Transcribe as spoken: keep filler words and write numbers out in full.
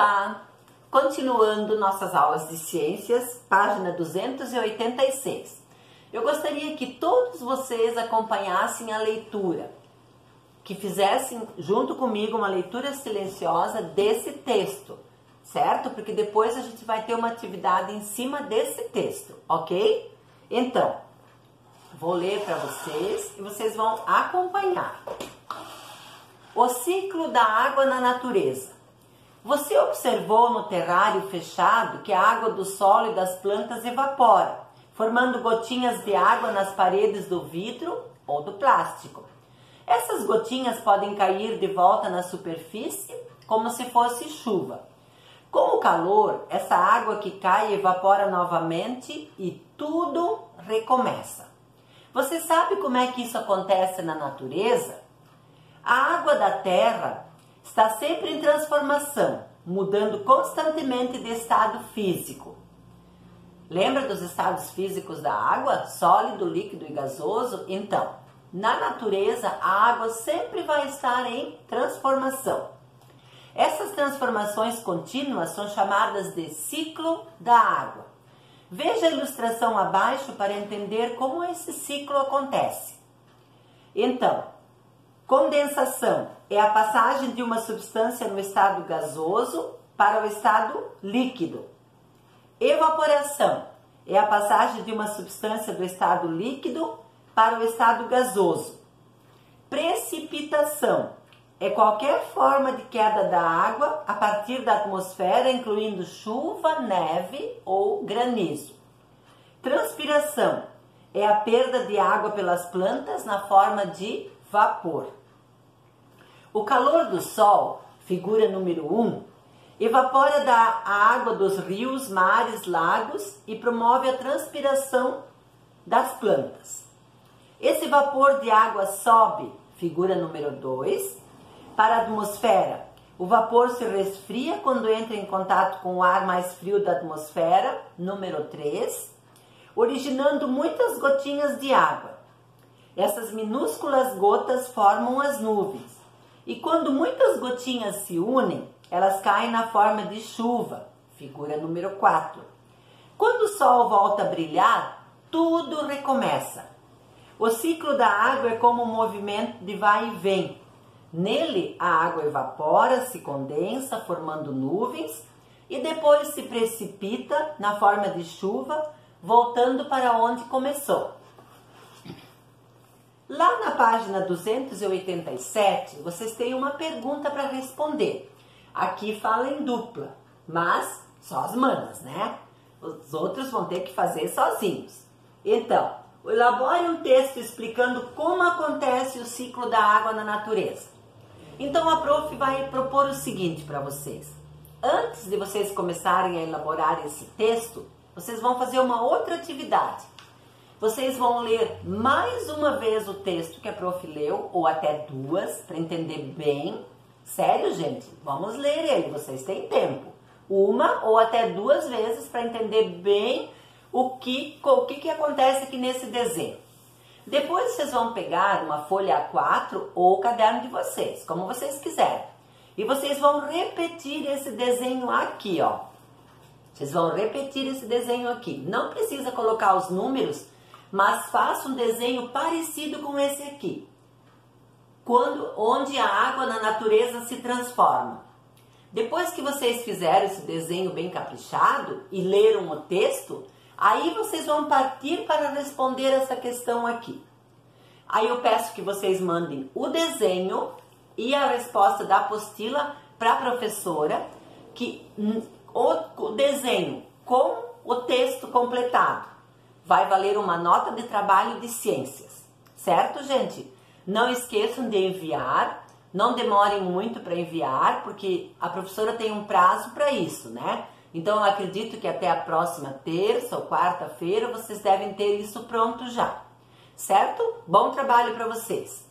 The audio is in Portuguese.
Olá! Continuando nossas aulas de ciências, página duzentos e oitenta e seis. Eu gostaria que todos vocês acompanhassem a leitura, que fizessem junto comigo uma leitura silenciosa desse texto, certo? Porque depois a gente vai ter uma atividade em cima desse texto, ok? Então, vou ler para vocês e vocês vão acompanhar. O ciclo da água na natureza. Você observou no terrário fechado que a água do solo e das plantas evapora, formando gotinhas de água nas paredes do vidro ou do plástico. Essas gotinhas podem cair de volta na superfície como se fosse chuva. Com o calor, essa água que cai evapora novamente e tudo recomeça. Você sabe como é que isso acontece na natureza? A água da terra está sempre em transformação, mudando constantemente de estado físico. Lembra dos estados físicos da água? Sólido, líquido e gasoso? Então, na natureza, a água sempre vai estar em transformação. Essas transformações contínuas são chamadas de ciclo da água. Veja a ilustração abaixo para entender como esse ciclo acontece. Então, condensação é a passagem de uma substância no estado gasoso para o estado líquido. Evaporação é a passagem de uma substância do estado líquido para o estado gasoso. Precipitação é qualquer forma de queda da água a partir da atmosfera, incluindo chuva, neve ou granizo. Transpiração é a perda de água pelas plantas na forma de vapor. O calor do sol, figura número um, evapora da a água dos rios, mares, lagos e promove a transpiração das plantas. Esse vapor de água sobe, figura número dois, para a atmosfera. O vapor se resfria quando entra em contato com o ar mais frio da atmosfera, número três, originando muitas gotinhas de água. Essas minúsculas gotas formam as nuvens. E quando muitas gotinhas se unem, elas caem na forma de chuva, figura número quatro. Quando o sol volta a brilhar, tudo recomeça. O ciclo da água é como um movimento de vai e vem. Nele, a água evapora, se condensa, formando nuvens, e depois se precipita na forma de chuva, voltando para onde começou. Lá na página duzentos e oitenta e sete, vocês têm uma pergunta para responder. Aqui fala em dupla, mas só as manas, né? Os outros vão ter que fazer sozinhos. Então, elabore um texto explicando como acontece o ciclo da água na natureza. Então, a prof vai propor o seguinte para vocês. Antes de vocês começarem a elaborar esse texto, vocês vão fazer uma outra atividade. Vocês vão ler mais uma vez o texto que a prof leu, ou até duas, para entender bem. Sério, gente? Vamos ler ele, vocês têm tempo. Uma ou até duas vezes para entender bem o que, o que, que acontece aqui nesse desenho. Depois vocês vão pegar uma folha A quatro ou o caderno de vocês, como vocês quiserem. E vocês vão repetir esse desenho aqui, ó. Vocês vão repetir esse desenho aqui. Não precisa colocar os números, mas faça um desenho parecido com esse aqui, quando, onde a água na natureza se transforma. Depois que vocês fizeram esse desenho bem caprichado e leram o texto, aí vocês vão partir para responder essa questão aqui. Aí eu peço que vocês mandem o desenho e a resposta da apostila para a professora, que o desenho com o texto completado vai valer uma nota de trabalho de ciências, certo, gente? Não esqueçam de enviar, não demorem muito para enviar, porque a professora tem um prazo para isso, né? Então, eu acredito que até a próxima terça ou quarta-feira vocês devem ter isso pronto já, certo? Bom trabalho para vocês!